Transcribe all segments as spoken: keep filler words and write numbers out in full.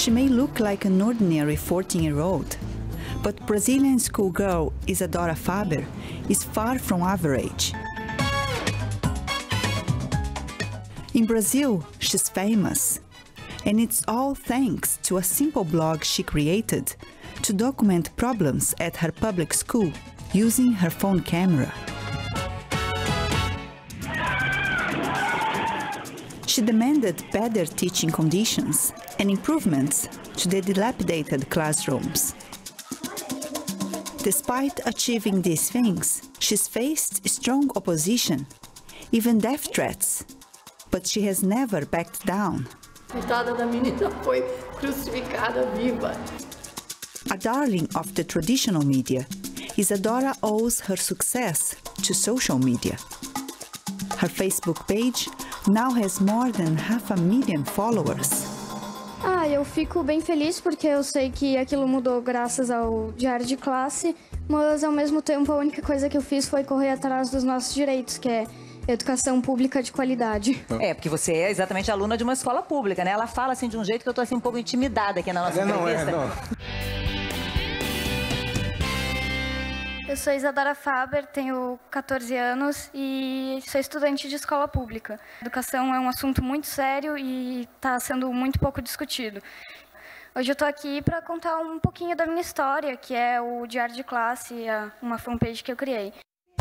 She may look like an ordinary fourteen-year-old, but Brazilian schoolgirl Isadora Faber is far from average. In Brazil, she's famous, and it's all thanks to a simple blog she created to document problems at her public school using her phone camera. She demanded better teaching conditions and improvements to the dilapidated classrooms. Despite achieving these things, she's faced strong opposition, even death threats, but she has never backed down. Coitada da menina foi crucificada viva. A darling of the traditional media, Isadora owes her success to social media. Her Facebook page now has more than half a million followers. Ah, eu fico bem feliz porque eu sei que aquilo mudou graças ao diário de classe, mas ao mesmo tempo a única coisa que eu fiz foi correr atrás dos nossos direitos, que é educação pública de qualidade. É, porque você é exatamente aluna de uma escola pública, né? Ela fala assim de um jeito que eu tô assim um pouco intimidada aqui na nossa não, entrevista. Não, é, não. Eu sou Isadora Faber, tenho quatorze anos e sou estudante de escola pública. Educação é um assunto muito sério e está sendo muito pouco discutido. Hoje eu estou aqui para contar um pouquinho da minha história, que é o Diário de Classe, uma fanpage que eu criei.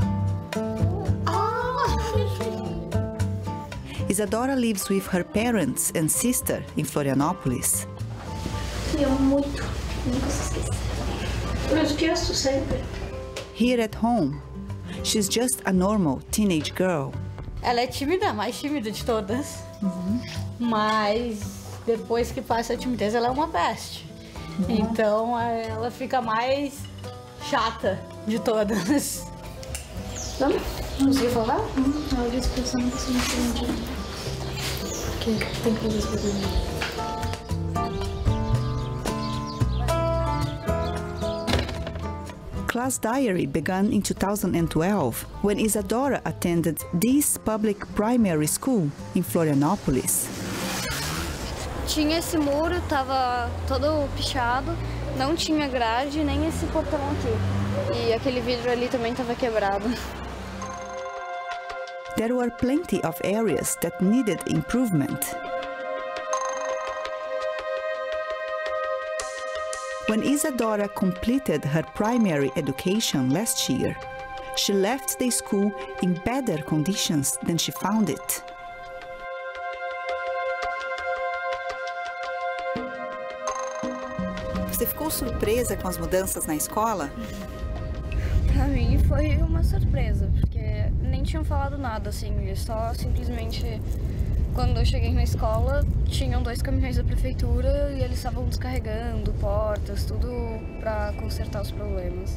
Isadora lives with her parents and sister in Florianópolis. Eu amo muito, nunca se esqueça. Eu esqueço sempre. Here at home, she's just a normal teenage girl. Ela é tímida, a mais tímida de todas. Uhum. Mas depois que passa a timidez, ela é uma peste. Uhum. Então ela fica mais chata de todas. Vamos? Conseguiu falar? Uhum. Ela disse que eu não consigo entender. Porque tem coisas pra ver. Class Diary began in two thousand twelve when Isadora attended this public primary school in Florianópolis. Tinha esse muro, estava todo pichado, não tinha grade nem esse portão aqui. E aquele vidro ali também estava quebrado. There were plenty of areas that needed improvement. When Isadora completed her primary education last year, she left the school in better conditions than she found it. Você ficou surpresa com as mudanças na escola? Pra mim foi uma surpresa, porque nem tinham falado nada, assim, só simplesmente... Quando eu cheguei na escola, tinham dois caminhões da prefeitura e eles estavam descarregando portas, tudo para consertar os problemas.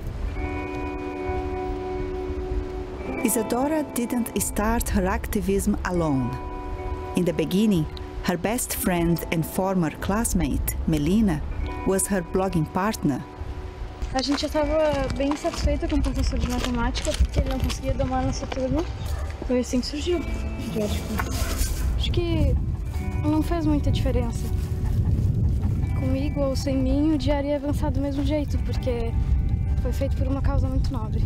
Isadora didn't start her activism alone. In the beginning, her best friend and former classmate, Melina, was her blogging partner. A gente já estava bem satisfeita com o professor de matemática, porque ele não conseguia domar nossa turma. Foi assim que surgiu. Acho que não faz muita diferença. Comigo ou sem mim, o diário ia avançar do mesmo jeito, porque foi feito por uma causa muito nobre.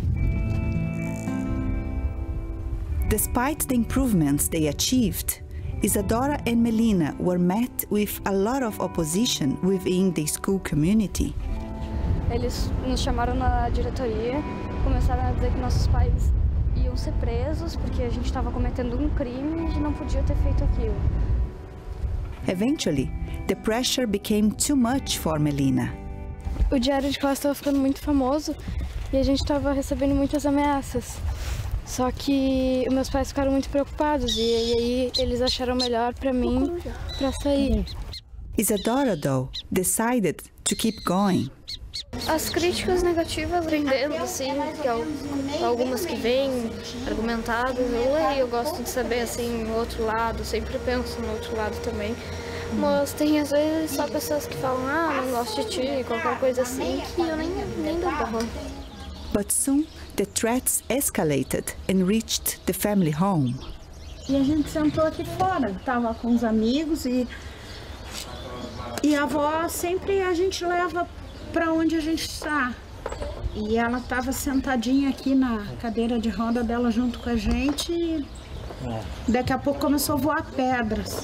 Despite the improvements they achieved, Isadora and Melina were met with a lot of opposition within the school community. Eles nos chamaram na diretoria, começaram a dizer que nossos pais iam ser presos porque a gente estava cometendo um crime e não podia ter feito aquilo. Eventually, the pressure became too much for Melina. O diário de classe estava ficando muito famoso e a gente estava recebendo muitas ameaças. Só que meus pais ficaram muito preocupados e, e aí eles acharam melhor para mim para sair. Isadora, though, decided to keep going. As críticas negativas rendendo, assim, que algumas que vêm argumentadas, eu leio, eu gosto de saber, assim, o outro lado, sempre penso no outro lado também. Mas tem, às vezes, só pessoas que falam, ah, não gosto de ti, qualquer coisa assim, que eu nem, nem dou barro. But soon, the threats escalated and reached the family home. E a gente sentou aqui fora, tava com os amigos e... E a avó sempre a gente leva para onde a gente está. E ela estava sentadinha aqui na cadeira de roda dela junto com a gente e daqui a pouco começou a voar pedras.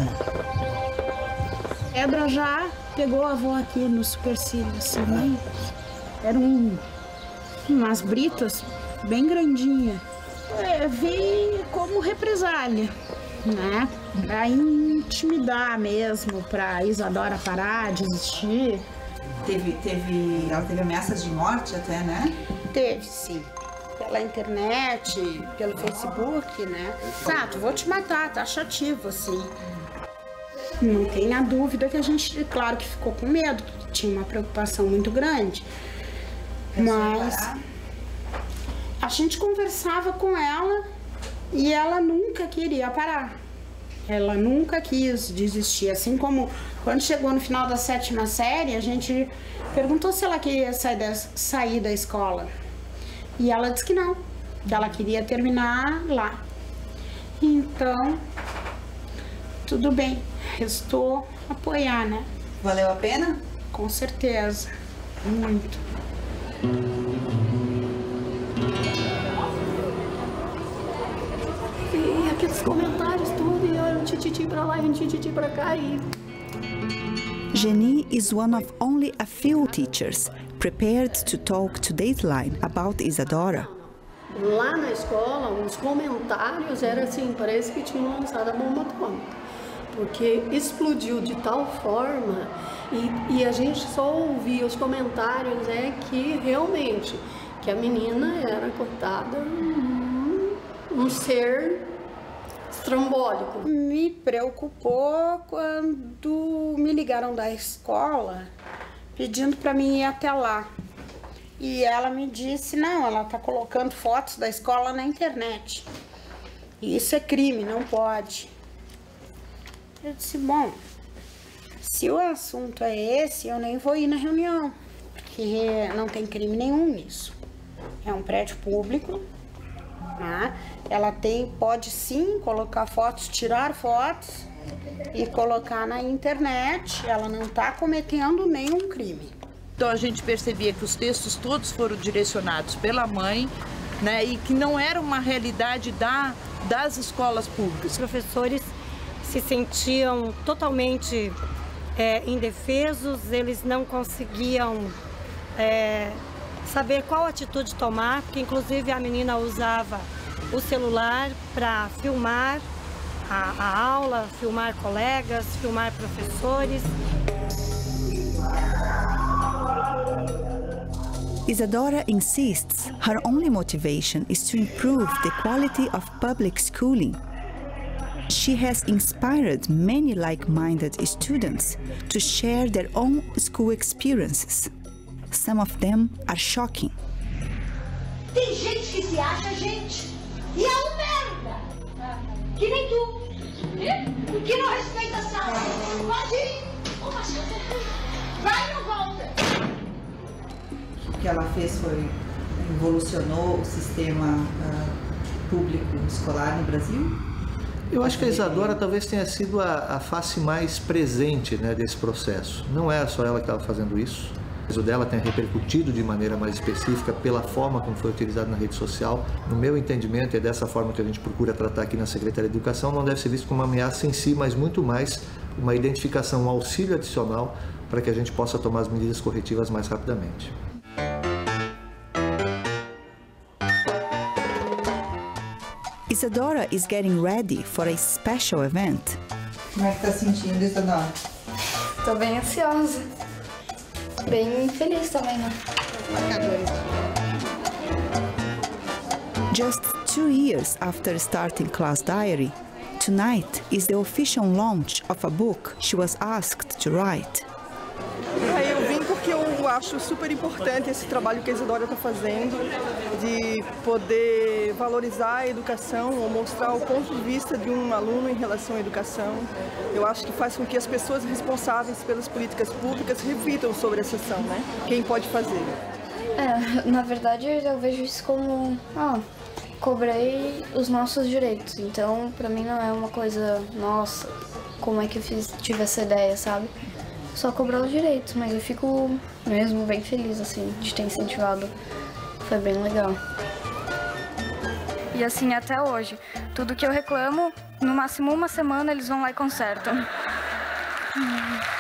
Pedra já pegou a avó aqui no supercílio, assim, né? Eram umas britas bem grandinhas. É, veio como represália, né? Pra intimidar mesmo, pra Isadora parar de existir. Teve, teve, ela teve ameaças de morte até, né? Teve, sim. Pela internet, pelo Facebook, né? Exato, vou te matar, taxativo, assim. Não tenha dúvida que a gente, claro que ficou com medo, tinha uma preocupação muito grande. Mas a gente conversava com ela e ela nunca queria parar. Ela nunca quis desistir, assim como quando chegou no final da sétima série, a gente perguntou se ela queria sair da, sair da escola. E ela disse que não, que ela queria terminar lá. Então, tudo bem, restou apoiar, né? Valeu a pena? Com certeza, muito. E aqueles comentários tudo, e olha um tititi pra lá e um tititi pra cá e... Jenny is one of only a few teachers prepared to talk to Dateline about Isadora. Lá na escola, os comentários eram assim, parece que tinham lançado a bomba atômica. Porque explodiu de tal forma e, e a gente só ouvia os comentários é que realmente que a menina era coitada um, um ser estrambólico. Me preocupou quando me ligaram da escola pedindo para mim ir até lá. E ela me disse, não, ela está colocando fotos da escola na internet. E isso é crime, não pode. Eu disse, bom, se o assunto é esse, eu nem vou ir na reunião, porque não tem crime nenhum nisso. É um prédio público, né? Ela tem, pode sim colocar fotos, tirar fotos e colocar na internet. Ela não está cometendo nenhum crime. Então a gente percebia que os textos todos foram direcionados pela mãe, né? E que não era uma realidade da, das escolas públicas. Os professores se sentiam totalmente é, indefesos, eles não conseguiam é, saber qual atitude tomar, porque inclusive a menina usava o celular para filmar a, a aula, filmar colegas, filmar professores. Isadora insists her only motivation is to improve the quality of public schooling. She has inspired many like-minded students to share their own school experiences. Some of them are shocking. Tem gente que se acha gente e é um merda, que nem tu, que não respeita a sala. Pode ir, vai e não volta. O que ela fez foi evolucionou o sistema uh, público escolar no Brasil? Eu acho que a Isadora talvez tenha sido a, a face mais presente, né, desse processo. Não é só ela que estava fazendo isso. O dela tem repercutido de maneira mais específica pela forma como foi utilizado na rede social. No meu entendimento, é dessa forma que a gente procura tratar aqui na Secretaria de Educação, não deve ser visto como uma ameaça em si, mas muito mais uma identificação, um auxílio adicional para que a gente possa tomar as medidas corretivas mais rapidamente. Isadora is getting ready for a special event. Como é que tá sentindo, Isadora? Tô bem ansiosa. Bem feliz também, né? Just two years after starting Class Diary, tonight is the official launch of a book she was asked to write. Eu vim porque eu acho super importante esse trabalho que a Isadora está fazendo, de poder valorizar a educação ou mostrar o ponto de vista de um aluno em relação à educação. Eu acho que faz com que as pessoas responsáveis pelas políticas públicas reflitam sobre essa ação, né? Quem pode fazer? É, na verdade eu vejo isso como, ah, cobrei os nossos direitos, então pra mim não é uma coisa, nossa, como é que eu fiz, tive essa ideia, sabe? só cobrar os direitos, mas eu fico mesmo bem feliz, assim, de ter incentivado. Foi bem legal. E assim, até hoje, tudo que eu reclamo, no máximo uma semana eles vão lá e consertam.